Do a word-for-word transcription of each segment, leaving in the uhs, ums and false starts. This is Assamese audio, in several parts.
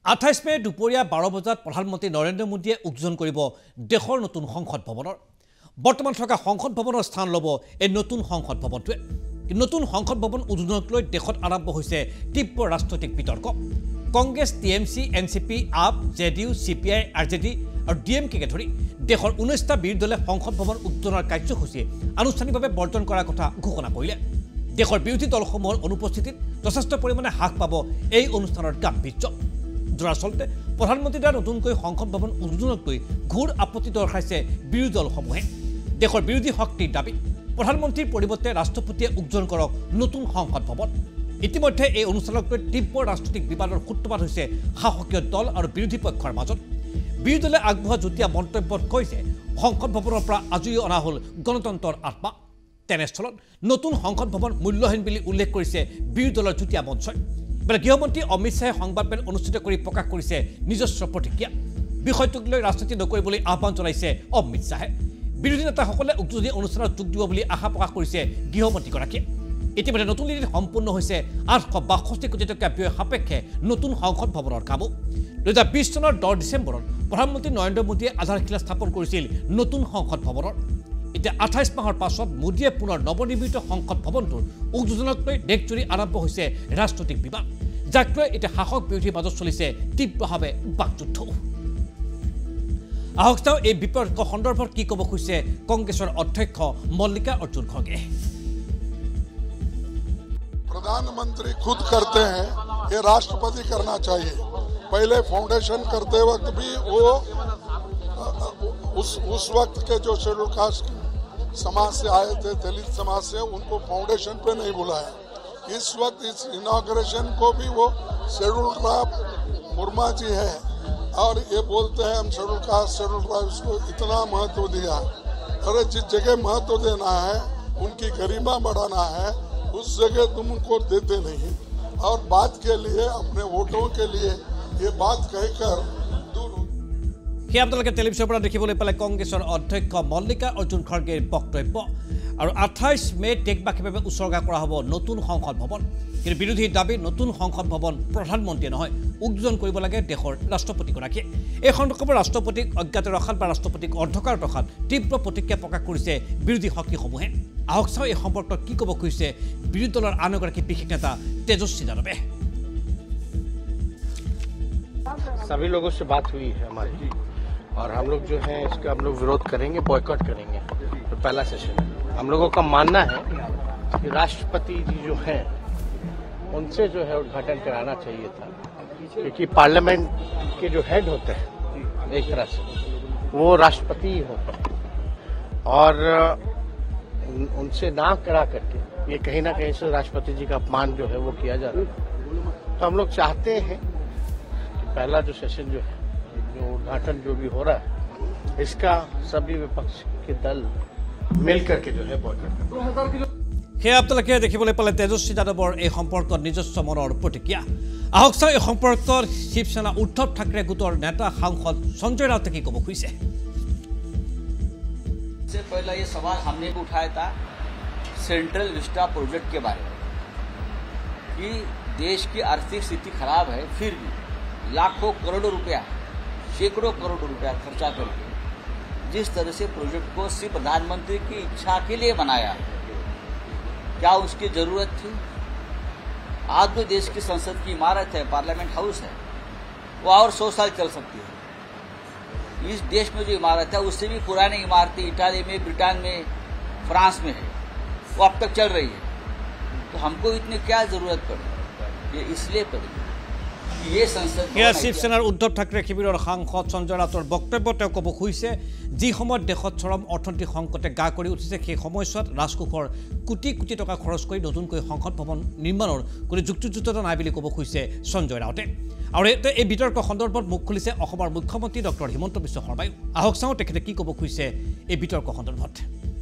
আঠাইছ মে দুপৰীয়া বাৰ বজাত প্ৰধানমন্ত্ৰী নৰেন্দ্ৰ মোদীয়ে উদ্বোধন কৰিব দেশৰ নতুন সংসদ ভৱনৰ বৰ্তমান থকা সংসদ ভৱনৰ স্থান ল'ব এই নতুন সংসদ ভৱনটোৱে নতুন সংসদ ভৱন উদ্বোধনক লৈ দেশত আৰম্ভ হৈছে তীব্ৰ ৰাজনৈতিক বিতৰ্ক কংগ্ৰেছ টিএমচি এনচিপি আপ জেডিইউ সিপিআই আৰজেডি আৰু ডিএমকেকে ধৰি দেশৰ ঊনৈছটা বিৰোধী দলে সংসদ ভৱন উদ্বোধনৰ কাৰ্যসূচী আনুষ্ঠানিকভাৱে বৰ্জন কৰাৰ কথা ঘোষণা কৰিলে দেশৰ বিৰোধী দলসমূহৰ অনুপস্থিতিত যথেষ্ট পৰিমাণে হ্ৰাস পাব এই অনুষ্ঠানৰ গাম্ভীৰ্য দৰাচলতে প্ৰধানমন্ত্ৰী দ্বাৰা নতুনকৈ সংসদ ভৱন উদ্বোধনক লৈ ঘোৰ আপত্তি দৰ্শাইছে বিৰোধী দলসমূহে দেশৰ বিৰোধী শক্তিৰ দাবী প্ৰধানমন্ত্ৰীৰ পৰিৱৰ্তে ৰাষ্ট্ৰপতিয়ে উদ্বোধন কৰক নতুন সংসদ ভৱন ইতিমধ্যে এই অনুষ্ঠানক লৈ তীব্ৰ ৰাজনৈতিক বিবাদৰ সূত্ৰপাত হৈছে শাসকীয় দল আৰু বিৰোধী পক্ষৰ মাজত বিৰোধী দলে আগবঢ়োৱা যুটীয়া মন্তব্যত কৈছে সংসদ ভৱনৰ পৰা আজৰি অনা হ'ল গণতন্ত্ৰৰ আত্মা তেনেস্থলত নতুন সংসদ ভৱন মূল্যহীন বুলি উল্লেখ কৰিছে বিৰোধী দলৰ যুটীয়া মঞ্চই গৃহমন্ত্ৰী অমিত শ্বাহে সংবাদমেল অনুষ্ঠিত কৰি প্ৰকাশ কৰিছে নিজস্ব প্ৰতিক্ৰিয়া বিষয়টোক লৈ ৰাজনীতি নকৰিবলৈ আহ্বান জনাইছে অমিত শ্বাহে বিৰোধী নেতাসকলে উদ্বোধনী অনুষ্ঠানত যোগ দিব বুলি আশা প্ৰকাশ কৰিছে গৃহমন্ত্ৰীগৰাকীয়ে ইতিমধ্যে নতুন দিল্লীত সম্পূৰ্ণ হৈছে আঠশ বাষষ্ঠি কোটি টকা ব্যয় সাপেক্ষে নতুন সংসদ ভৱনৰ কামো দুহেজাৰ বিশ চনৰ দহ ডিচেম্বৰত প্ৰধানমন্ত্ৰী নৰেন্দ্ৰ মোদীয়ে আধাৰশিলা স্থাপন কৰিছিল নতুন সংসদ ভৱনৰ এতিয়া আঠাইছ মাহৰ পাছত মোদীয়ে পুনৰ নৱনিৰ্মিত সংসদ ভৱনটোৰ উদ্বোধনক লৈ দেশজুৰি আৰম্ভ হৈছে ৰাজনৈতিক বিবাদ যাক লৈ এতিয়া শাসক বিৰোধীৰ মাজত চলিছে তীব্ৰভাৱে বাকযুদ্ধ আহক চাওঁ এই বিতৰ্ক সন্দৰ্ভত কি ক'ব খুজিছে কংগ্ৰেছৰ অধ্যক্ষ মল্লিকা अर्जुन खड़गे प्रधानमंत्री खुद करते हैं ये राष्ट्रपति करना चाहिए पहले फाउंडेशन करते वक्त भी वो उस उस वक्त के जो शेड्यूल कास्ट समाज से आए थे दलित समाज से उनको फाउंडेशन पे नहीं बुलाया इस वक्त इस इनॉग्रेशन को भी वो शेड्यूल कास्ट मुर्मा जी है और ये बोलते हैं हम शेड्यूल कास्ट शेड्यूल ट्राइब्स को इतना महत्व दिया अरे जिस जगह महत्व देना है उनकी गरिमा बढ़ाना है उस जगह तुम उनको देते नहीं और बात के लिए अपने वोटों के लिए ये बात कहकर সেই আপোনালোকে টেলিভিছনৰ পৰা দেখিবলৈ পালে কংগ্ৰেছৰ অধ্যক্ষ মল্লিকা अर्जुन खड़गेৰ বক্তব্য আৰু আঠাইছ মে দেশবাসীৰ উৎসৰ্গা কৰা হ'ব নতুন সংসদ ভৱন কিন্তু বিৰোধী দাবী নতুন সংসদ ভৱন প্ৰধানমন্ত্ৰীয়ে নহয় উদ্বোধন কৰিব লাগে দেশৰ ৰাষ্ট্ৰপতিগৰাকীয়ে এই সন্দৰ্ভত ৰাষ্ট্ৰপতিক অজ্ঞাত ৰখাত বা ৰাষ্ট্ৰপতিক অন্ধকাৰ ৰখাত তীব্ৰ প্ৰতিক্ৰিয়া প্ৰকাশ কৰিছে বিৰোধী শক্তিসমূহে আহক চাওঁ এই সম্পৰ্কত কি ক'ব খুজিছে বিৰোধী দলৰ আন এগৰাকী বিশেষ নেতা তেজস্বী যাদৱে सभी लोगों से बात हुई है हमारी और हम लोग जो है इसका हम लोग विरोध करेंगे बॉयकॉट करेंगे तो पहला सेशन हम लोगों का मानना है कि राष्ट्रपति जी जो हैं उनसे जो है उद्घाटन कराना चाहिए था क्योंकि पार्लियामेंट के जो हेड होते हैं एक तरह से वो राष्ट्रपति ही होते हैं और उनसे ना करा करके ये कहीं ना कहीं से राष्ट्रपति जी का अपमान जो है वो किया जा रहा है तो हम लोग चाहते हैं कि पहला जो सेशन जो है जो उद्घाटन जो भी हो रहा है इसका सभी विपक्ष के दल मिल करके जो है बॉयकॉट करें সেই আপোনালোকে দেখিবলৈ পালে তেজস্বী যাদৱৰ এই সম্পৰ্কত নিজস্ব মনৰ প্ৰতিক্ৰিয়া আহক চাওঁ এই সম্পৰ্কত শিৱসেনা উদ্ধৱ ঠাকৰে গোটৰ নেতা সাংসদ সঞ্জয় ৰাউতে কি ক'ব খুজিছে से पहले ये सवाल हमने भी उठाया था सेंट्रल विस्टा प्रोजेक्ट के बारे में कि देश की आर्थिक स्थिति खराब है फिर भी लाखों करोड़ों रुपया सैकड़ों करोड़ रुपया खर्चा करके जिस तरह से प्रोजेक्ट को सिर्फ प्रधानमंत्री की इच्छा के लिए बनाया क्या उसकी जरूरत थी आज जो देश की संसद की इमारत है पार्लियामेंट हाउस है वो और सौ साल चल सकती है इस देश में जो इमारत है उससे भी पुरानी इमारतें इटाली में ब्रिटेन में फ्रांस में है वो अब तक चल रही है तो हमको इतनी क्या जरूरत पड़ी ये इसलिए पड़ी ये संसद শিৱসেনাৰ উদ্ধৱ ঠাকৰে শিবিৰৰ সাংসদ সঞ্জয় ৰাউতৰ বক্তব্য তেওঁ ক'ব খুজিছে যি সময়ত দেশত চৰম অৰ্থনৈতিক সংকটে গা কৰি উঠিছে সেই সময়ছোৱাত ৰাজকোষৰ কোটি কোটি টকা খৰচ কৰি নতুনকৈ সংসদ ভৱন নিৰ্মাণৰ কোনো যুক্তিযুক্ততা নাই বুলি ক'ব খুজিছে সঞ্জয় ৰাউতে আৰু এই বিতৰ্ক সন্দৰ্ভত মুখ খুলিছে অসমৰ মুখ্যমন্ত্ৰী ডক্টৰ হিমন্ত বিশ্ব শৰ্মাই আহক চাওঁ তেখেতে কি ক'ব খুজিছে এই বিতৰ্ক সন্দৰ্ভত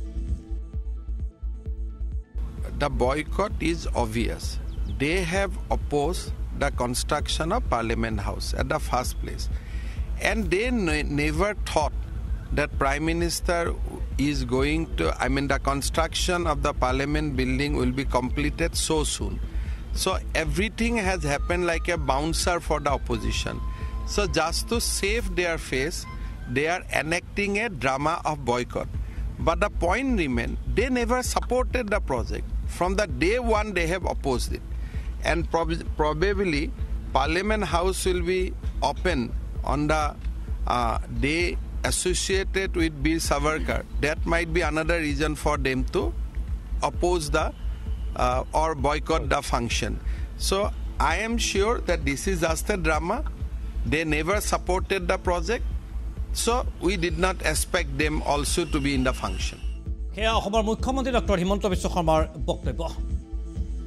The boycott is obvious. They have opposed the construction of Parliament House at the first place. And they ne- never thought that Prime Minister is going to, I mean the construction of the Parliament building will be completed so soon. So everything has happened like a bouncer for the opposition. So just to save their face, they are enacting a drama of boycott. But the point remains, they never supported the project. From the day one, they have opposed it. And prob- probably Parliament House will be open on the uh, day associated with Bir Savarkar. That might be another reason for them to oppose the uh, or boycott the function. So I am sure that this is just a drama. They never supported the project. So we did not expect them also to be in the function. সেয়া অসমৰ মুখ্যমন্ত্ৰী ডক্টৰ হিমন্ত বিশ্ব শৰ্মাৰ বক্তব্য।